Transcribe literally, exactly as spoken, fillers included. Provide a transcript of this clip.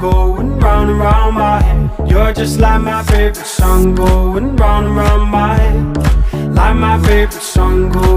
going round and round my head. You're just like my favorite song going round and round my head. Like my favorite song going